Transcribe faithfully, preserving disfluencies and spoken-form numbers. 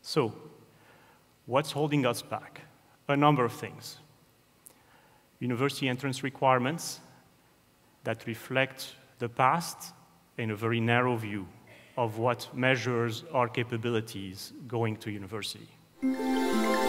So, what's holding us back? A number of things. University entrance requirements that reflect the past in a very narrow view of what measures our capabilities going to university.